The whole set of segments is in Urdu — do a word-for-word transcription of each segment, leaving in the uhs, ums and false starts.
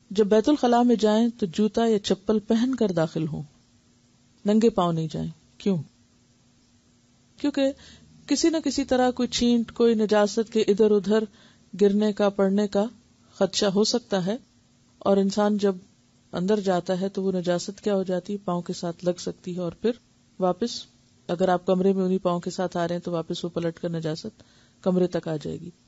جب بیت الخلاء میں جائیں تو جوتا یا چپل پہن کر داخل ہوں، ننگے پاؤں نہیں جائیں۔ کیوں؟ کیونکہ کسی نہ کسی طرح کوئی چھینٹ، کوئی نجاست کے ادھر ادھر گرنے کا، پڑنے کا خدشہ ہو سکتا ہے، اور انسان جب اندر جاتا ہے تو وہ نجاست کیا ہو جاتی ہے، پاؤں کے ساتھ لگ سکتی ہے، اور پھر واپس اگر آپ کمرے میں انہی پاؤں کے ساتھ آ رہے ہیں تو واپس وہ پلٹ کر نجاست کمرے تک آ جائے گی۔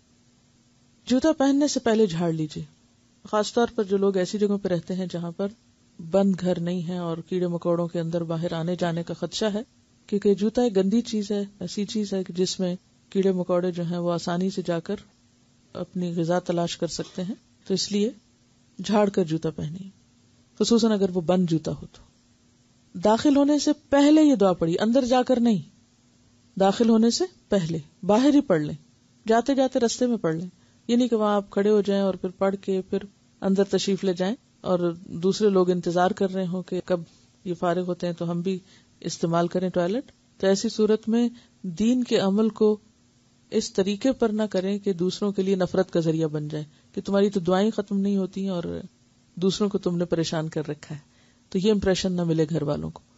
جوتا پہننے سے پہلے جھاڑ لیجیے، خاص طور پر جو لوگ ایسی جگہوں پہ رہتے ہیں جہاں پر بند گھر نہیں ہے اور کیڑے مکوڑوں کے اندر باہر آنے جانے کا خدشہ ہے، کیونکہ جوتا ایک گندی چیز ہے، ایسی چیز ہے کہ جس میں کیڑے مکوڑے جو ہیں وہ آسانی سے جا کر اپنی غذا تلاش کر سکتے ہیں، تو اس لیے جھاڑ کر جوتا پہنیے، خصوصاً اگر وہ بند جوتا ہو تو۔ داخل ہونے سے پہلے یہ دعا پڑھی، اندر جا کر نہیں، داخل ہونے سے پہلے باہر ہی پڑھ لیں، جاتے جاتے رستے میں پڑھ لیں، یہ نہیں کہ وہاں آپ کھڑے ہو جائیں اور پھر پڑھ کے پھر اندر تشریف لے جائیں اور دوسرے لوگ انتظار کر رہے ہوں کہ کب یہ فارغ ہوتے ہیں تو ہم بھی استعمال کریں ٹوائلٹ۔ تو ایسی صورت میں دین کے عمل کو اس طریقے پر نہ کریں کہ دوسروں کے لیے نفرت کا ذریعہ بن جائے کہ تمہاری تو دعائیں ختم نہیں ہوتی ہیں اور دوسروں کو تم نے پریشان کر رکھا ہے، تو یہ امپریشن نہ ملے گھر والوں کو۔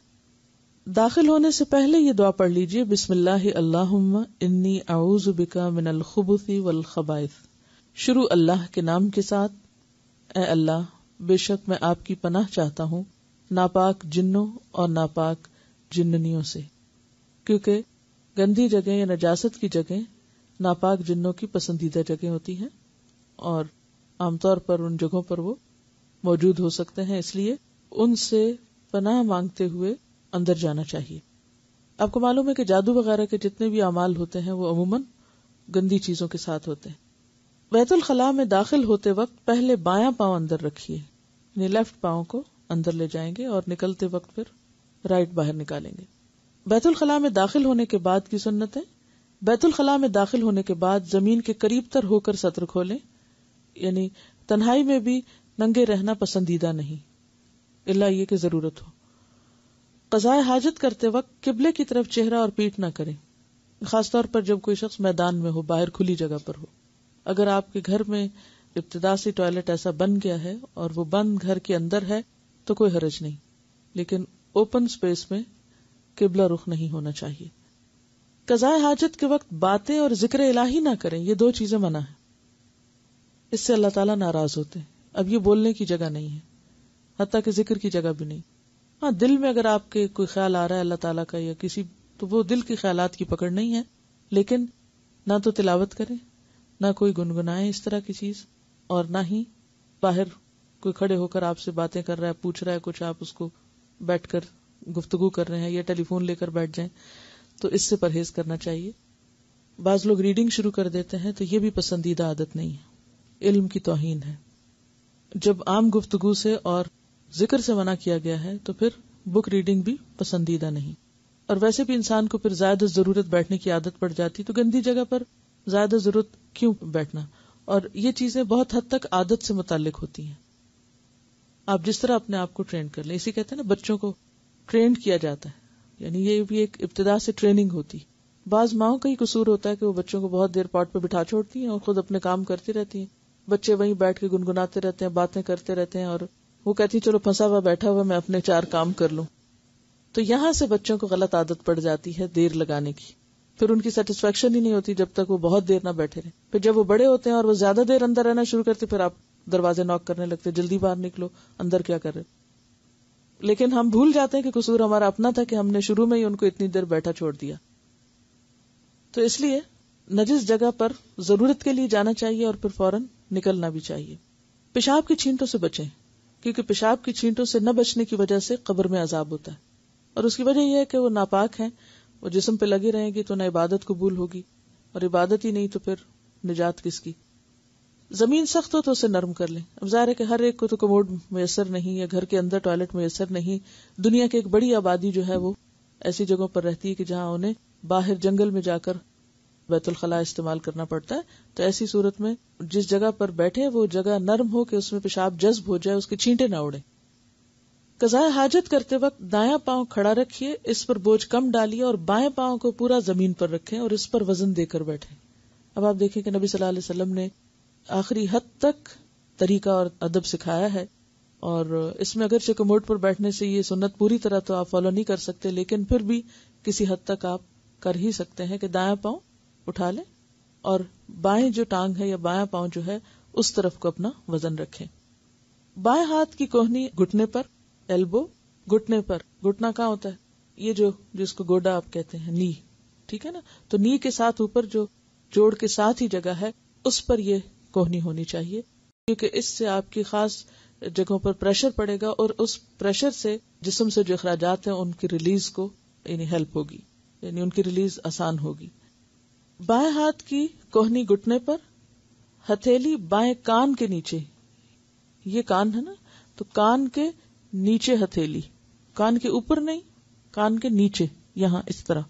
داخل ہونے سے پہلے یہ دعا پڑھ لیجئے، بسم اللہ اللہم انی اعوذ بک من الخبث والخبائث، شروع اللہ کے نام کے ساتھ، اے اللہ بے شک میں آپ کی پناہ چاہتا ہوں ناپاک جنوں اور ناپاک جننیوں سے، کیونکہ گندی جگہ یا نجاست کی جگہ ناپاک جنوں کی پسندیدہ جگہ ہوتی ہیں اور عام طور پر ان جگہوں پر وہ موجود ہو سکتے ہیں، اس لیے ان سے پناہ مانگتے ہوئے اندر جانا چاہیے۔ آپ کو معلوم ہے کہ جادو وغیرہ کے جتنے بھی اعمال ہوتے ہیں وہ عموماً گندی چیزوں کے ساتھ ہوتے ہیں۔ بیت الخلاء میں داخل ہوتے وقت پہلے بایاں پاؤں اندر رکھیے، یعنی لیفٹ پاؤں کو اندر لے جائیں گے اور نکلتے وقت پھر رائٹ باہر نکالیں گے۔ بیت الخلاء میں داخل ہونے کے بعد کی سنتیں، بیت الخلاء میں داخل ہونے کے بعد زمین کے قریب تر ہو کر سطر کھولیں، یعنی تنہائی میں بھی ننگے رہنا پسندیدہ نہیں، الا یہ کہ ضرورت ہو۔ قضاء حاجت کرتے وقت قبلے کی طرف چہرہ اور پیٹھ نہ کریں، خاص طور پر جب کوئی شخص میدان میں ہو، باہر کھلی جگہ پر ہو۔ اگر آپ کے گھر میں ابتدا سے ٹوائلٹ ایسا بن گیا ہے اور وہ بند گھر کے اندر ہے تو کوئی حرج نہیں، لیکن اوپن سپیس میں قبلہ رخ نہیں ہونا چاہیے۔ قضاء حاجت کے وقت باتیں اور ذکر الہی نہ کریں، یہ دو چیزیں منع ہیں، اس سے اللہ تعالیٰ ناراض ہوتے ہیں۔ اب یہ بولنے کی جگہ نہیں ہے، حتیٰ کہ ذکر کی جگہ بھی نہیں۔ ہاں دل میں اگر آپ کے کوئی خیال آ رہا ہے اللہ تعالیٰ کا یا کسی، تو وہ دل کے خیالات کی پکڑ نہیں ہے، لیکن نہ تو تلاوت کریں، نہ کوئی گنگنائیں اس طرح کی چیز، اور نہ ہی باہر کوئی کھڑے ہو کر آپ سے باتیں کر رہا ہے، پوچھ رہا ہے کچھ، آپ اس کو بیٹھ کر گفتگو کر رہے ہیں یا ٹیلی فون لے کر بیٹھ جائیں، تو اس سے پرہیز کرنا چاہیے۔ بعض لوگ ریڈنگ شروع کر دیتے ہیں تو یہ بھی پسندیدہ عادت نہیں ہے، علم کی توہین ہے۔ جب عام گفتگو سے اور ذکر سے منع کیا گیا ہے تو پھر بک ریڈنگ بھی پسندیدہ نہیں، اور ویسے بھی انسان کو پھر زیادہ ضرورت بیٹھنے کی عادت پڑ جاتی، تو گندی جگہ پر زیادہ ضرورت کیوں بیٹھنا؟ اور یہ چیزیں بہت حد تک عادت سے متعلق ہوتی ہیں۔ آپ جس طرح اپنے آپ کو ٹرین کر لیں، اسی کہتے ہیں نا بچوں کو ٹرین کیا جاتا ہے، یعنی یہ بھی ایک ابتدا سے ٹریننگ ہوتی۔ بعض ماؤں کا ہی قصور ہوتا ہے کہ وہ بچوں کو بہت دیر پاٹ پہ بٹھا چھوڑتی ہیں اور خود اپنے کام کرتی رہتی ہیں، بچے وہیں بیٹھ کے گنگناتے رہتے ہیں، باتیں کرتے رہتے ہیں، اور وہ کہتی چلو پھنسا ہوا بیٹھا ہوا میں اپنے چار کام کر لوں۔ تو یہاں سے بچوں کو غلط عادت پڑ جاتی ہے دیر لگانے کی، پھر ان کی سیٹسفیکشن ہی نہیں ہوتی جب تک وہ بہت دیر نہ بیٹھے رہے۔ پھر جب وہ بڑے ہوتے ہیں اور وہ زیادہ دیر اندر رہنا شروع کرتے، پھر آپ دروازے نوک کرنے لگتے، جلدی باہر نکلو، اندر کیا کر رہے۔ لیکن ہم بھول جاتے ہیں کہ قصور ہمارا اپنا تھا کہ ہم نے شروع میں ہی ان کو اتنی دیر بیٹھا چھوڑ دیا۔ تو اس لیے نجس جگہ پر ضرورت کے لیے جانا چاہیے اور پھر فوراً نکلنا بھی چاہیے۔ پیشاب کی چھینٹوں سے بچیں، کیونکہ پیشاب کی چھینٹوں سے نہ بچنے کی وجہ سے قبر میں عذاب ہوتا ہے، اور اس کی وجہ یہ ہے کہ وہ ناپاک ہیں، وہ جسم پہ لگی رہیں گی تو نہ عبادت قبول ہوگی، اور عبادت ہی نہیں تو پھر نجات کس کی۔ زمین سخت ہو تو اسے نرم کر لیں۔ اب ظاہر ہے کہ ہر ایک کو تو کموڈ میسر نہیں، یا گھر کے اندر ٹوائلٹ میسر نہیں۔ دنیا کی ایک بڑی آبادی جو ہے وہ ایسی جگہوں پر رہتی ہے کہ جہاں انہیں باہر جنگل میں جا کر بیت الخلاء استعمال کرنا پڑتا ہے، تو ایسی صورت میں جس جگہ پر بیٹھے وہ جگہ نرم ہو کہ اس میں پیشاب جذب ہو جائے، اس کے چھینٹے نہ اڑے۔ قضاء حاجت کرتے وقت دایاں پاؤں کھڑا رکھیے، اس پر بوجھ کم ڈالیے، اور بائیں پاؤں کو پورا زمین پر رکھیں اور اس پر وزن دے کر بیٹھیں۔ اب آپ دیکھیں کہ نبی صلی اللہ علیہ وسلم نے آخری حد تک طریقہ اور ادب سکھایا ہے. اور اس میں اگرچہ کموڈ پر بیٹھنے سے یہ سنت پوری طرح تو آپ فالو نہیں کر سکتے، لیکن پھر بھی کسی حد تک آپ کر ہی سکتے ہیں کہ دایاں پاؤں اٹھا لیں اور بائیں جو ٹانگ ہے یا بایاں پاؤں جو ہے اس طرف کو اپنا وزن رکھیں. بائیں ہاتھ کی کوہنی گھٹنے پر، ایلبو گھٹنے پر. گھٹنا کہاں ہوتا ہے؟ یہ جو جس کو گوڈا آپ کہتے ہیں، نی، ٹھیک ہے نا. تو نی کے ساتھ اوپر جو جوڑ کے ساتھ ہی جگہ ہے اس پر یہ کوہنی ہونی چاہیے، کیونکہ اس سے آپ کی خاص جگہوں پر پریشر پڑے گا اور اس پریشر سے جسم سے جو اخراجات ہیں ان کی ریلیز کو یعنی ہیلپ ہوگی، یعنی ان کی ریلیز آسان ہوگی. بائیں ہاتھ کی کوہنی گھٹنے پر، ہتھیلی بائیں کان کے نیچے. یہ کان ہے نا، تو کان کے نیچے ہتھیلی، کان کے اوپر نہیں، کان کے نیچے یہاں اس طرح.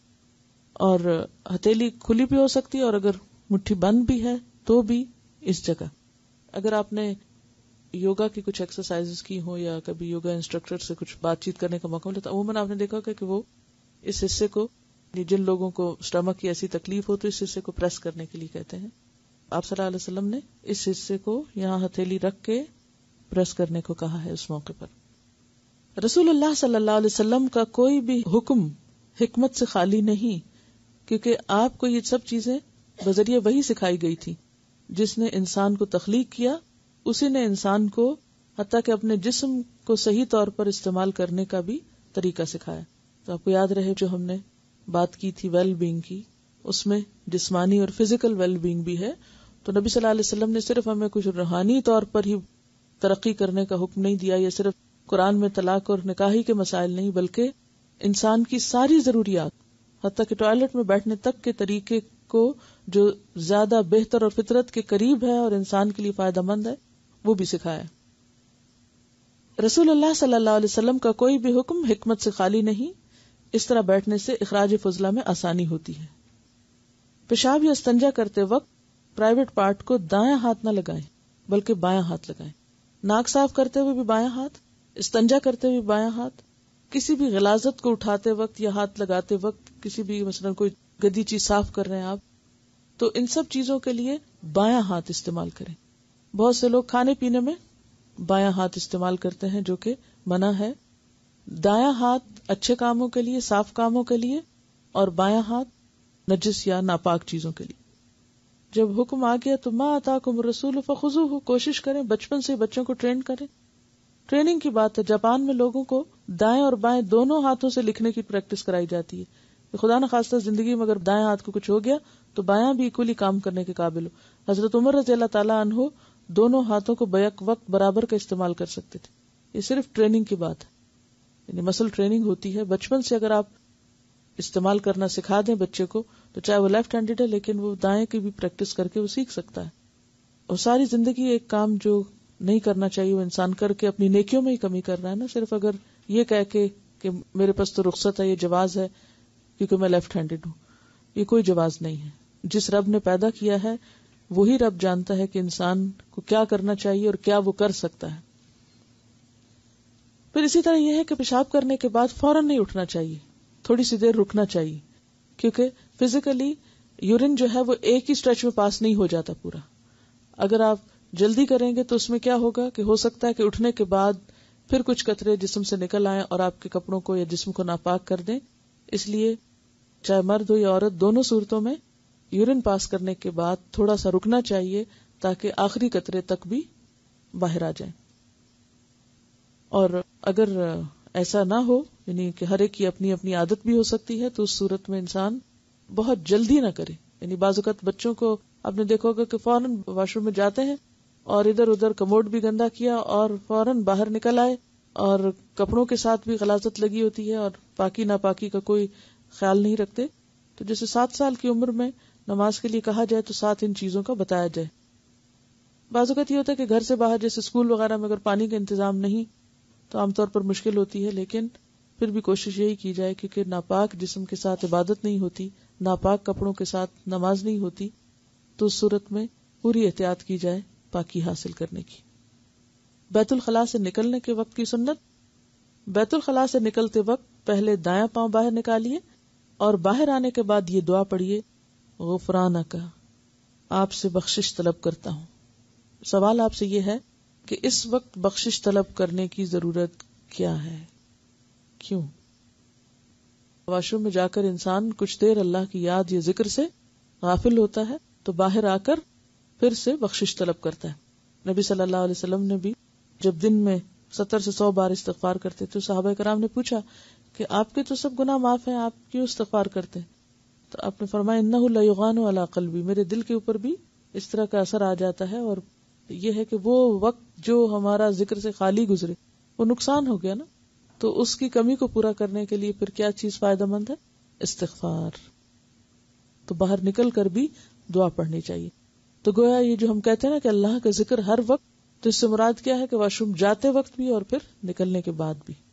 اور ہتھیلی کھلی بھی ہو سکتی ہے اور اگر مٹھی بند بھی ہے تو بھی اس جگہ. اگر آپ نے یوگا کی کچھ ایکسرسائز کی ہو یا کبھی یوگا انسٹرکٹر سے کچھ بات چیت کرنے کا موقع ملا تو عموماً آپ نے دیکھا کہ وہ اس حصے کو، جن لوگوں کو اسٹمک کی ایسی تکلیف ہو تو اس حصے کو پریس کرنے کے لیے کہتے ہیں. آپ صلی اللہ علیہ وسلم نے اس حصے کو یہاں ہتھیلی رکھ کے پریس کرنے کو کہا ہے اس موقع پر. رسول اللہ صلی اللہ علیہ وسلم کا کوئی بھی حکم حکمت سے خالی نہیں، کیونکہ آپ کو یہ سب چیزیں بذریعہ وحی سکھائی گئی تھی. جس نے انسان کو تخلیق کیا اسی نے انسان کو حتیٰ کہ اپنے جسم کو صحیح طور پر استعمال کرنے کا بھی طریقہ سکھایا. تو آپ کو یاد رہے جو ہم نے بات کی تھی ویل بینگ کی، اس میں جسمانی اور فزیکل ویل بینگ بھی ہے. تو نبی صلی اللہ علیہ وسلم نے صرف ہمیں کچھ روحانی طور پر ہی ترقی کرنے کا حکم نہیں دیا، یا صرف قرآن میں طلاق اور نکاحی کے مسائل نہیں، بلکہ انسان کی ساری ضروریات حتیٰ کہ ٹوائلٹ میں بیٹھنے تک کے طریقے کو جو زیادہ بہتر اور فطرت کے قریب ہے اور انسان کے لیے فائدہ مند ہے وہ بھی سکھایا. رسول اللہ صلی اللہ علیہ وسلم کا کوئی بھی حکم حکمت سے خالی نہیں. اس طرح بیٹھنے سے اخراج فضلہ میں آسانی ہوتی ہے. پیشاب یا استنجا کرتے وقت پرائیویٹ پارٹ کو دایاں ہاتھ نہ لگائیں بلکہ بایاں ہاتھ لگائیں. ناک صاف کرتے ہوئے بھی بایاں ہاتھ، استنجا کرتے ہوئے بایاں ہاتھ. کسی بھی غلاظت کو اٹھاتے وقت یا ہاتھ لگاتے وقت، کسی بھی مثلا کوئی گدی چیز صاف کر رہے ہیں آپ، تو ان سب چیزوں کے لیے بایاں ہاتھ استعمال کریں. بہت سے لوگ کھانے پینے میں بایاں ہاتھ استعمال کرتے ہیں جو کہ منع ہے. دایاں ہاتھ اچھے کاموں کے لیے، صاف کاموں کے لیے، اور بایاں ہاتھ نجس یا ناپاک چیزوں کے لیے. جب حکم آ گیا تو ما آتاکم الرسول فخذوہ، کوشش کریں بچپن سے بچوں کو ٹرین کریں. ٹریننگ کی بات ہے. جاپان میں لوگوں کو دائیں اور بائیں دونوں ہاتھوں سے لکھنے کی پریکٹس کرائی جاتی ہے. خدا نخواستہ زندگی میں اگر دائیں ہاتھ کو کچھ ہو گیا تو بایاں بھی اکولی کام کرنے کے قابل ہو. حضرت عمر رضی اللہ تعالیٰ عنہ دونوں ہاتھوں کو بیک وقت برابر کا استعمال کر سکتے تھے. یہ صرف ٹریننگ کی بات ہے، یعنی مسل ٹریننگ ہوتی ہے. بچپن سے اگر آپ استعمال کرنا سکھا دیں بچے کو تو چاہے وہ لیفٹ ہینڈیڈ ہے لیکن وہ دائیں کی بھی پریکٹس کر کے وہ سیکھ سکتا ہے. اور ساری زندگی ایک کام جو نہیں کرنا چاہیے وہ انسان کر کے اپنی نیکیوں میں ہی کمی کر رہا ہے نا. صرف اگر یہ کہہ کے کہ میرے پاس تو رخصت ہے، یہ جواز ہے کیونکہ میں لیفٹ ہینڈیڈ ہوں، یہ کوئی جواز نہیں ہے. جس رب نے پیدا کیا ہے وہی رب جانتا ہے کہ انسان کو کیا کرنا چاہیے اور کیا وہ کر سکتا ہے. پھر اسی طرح یہ ہے کہ پیشاب کرنے کے بعد فوراً نہیں اٹھنا چاہیے، تھوڑی سی دیر رکنا چاہیے، کیونکہ فزیکلی یورین جو ہے وہ ایک ہی اسٹریچ میں پاس نہیں ہو جاتا پورا. اگر آپ جلدی کریں گے تو اس میں کیا ہوگا کہ ہو سکتا ہے کہ اٹھنے کے بعد پھر کچھ قطرے جسم سے نکل آئیں اور آپ کے کپڑوں کو یا جسم کو ناپاک کر دیں. اس لیے چاہے مرد ہو یا عورت، دونوں صورتوں میں یورین پاس کرنے کے بعد تھوڑا سا رکنا چاہیے تاکہ آخری قطرے تک بھی باہر آ جائیں. اور اگر ایسا نہ ہو، یعنی کہ ہر ایک کی اپنی اپنی عادت بھی ہو سکتی ہے، تو اس صورت میں انسان بہت جلدی نہ کرے. یعنی بعض اوقات بچوں کو آپ نے دیکھا ہوگا کہ فوراً واش روم میں جاتے ہیں اور ادھر ادھر کموڈ بھی گندا کیا اور فوراً باہر نکل آئے، اور کپڑوں کے ساتھ بھی غلاظت لگی ہوتی ہے اور پاکی ناپاکی کا کوئی خیال نہیں رکھتے. تو جیسے سات سال کی عمر میں نماز کے لیے کہا جائے تو سات ان چیزوں کا بتایا جائے. بعض اوقات یہ ہوتا ہے کہ گھر سے باہر جیسے اسکول وغیرہ میں اگر پانی کا انتظام نہیں تو عام طور پر مشکل ہوتی ہے، لیکن پھر بھی کوشش یہی کی جائے کیونکہ ناپاک جسم کے ساتھ عبادت نہیں ہوتی، ناپاک کپڑوں کے ساتھ نماز نہیں ہوتی. تو اس صورت میں پوری احتیاط کی جائے پاکی حاصل کرنے کی. بیت الخلاء سے نکلنے کے وقت کی سنت: بیت الخلاء سے نکلتے وقت پہلے دایاں پاؤں باہر نکالیے اور باہر آنے کے بعد یہ دعا پڑھیے: غفرانک، آپ سے بخشش طلب کرتا ہوں. سوال آپ سے یہ ہے کہ اس وقت بخشش طلب کرنے کی ضرورت کیا ہے؟ کیوں؟ واش روم میں جا کر انسان کچھ دیر اللہ کی یاد یا ذکر سے غافل ہوتا ہے تو باہر آ کر پھر سے بخشش طلب کرتا ہے۔ نبی صلی اللہ علیہ وسلم نے بھی جب دن میں ستر سے سو بار استغفار کرتے تو صحابہ کرام نے پوچھا کہ آپ کے تو سب گناہ معاف ہیں، آپ کیوں استغفار کرتے ہیں؟ تو آپ نے فرمایا انہ لیغان علی قلبی، میرے دل کے اوپر بھی اس طرح کا اثر آ جاتا ہے، اور یہ ہے کہ وہ وقت جو ہمارا ذکر سے خالی گزرے وہ نقصان ہو گیا نا، تو اس کی کمی کو پورا کرنے کے لیے پھر کیا چیز فائدہ مند ہے؟ استغفار۔ تو باہر نکل کر بھی دعا پڑھنی چاہیے۔ تو گویا یہ جو ہم کہتے ہیں نا کہ اللہ کا ذکر ہر وقت، تو اس سے مراد کیا ہے کہ واش روم جاتے وقت بھی اور پھر نکلنے کے بعد بھی۔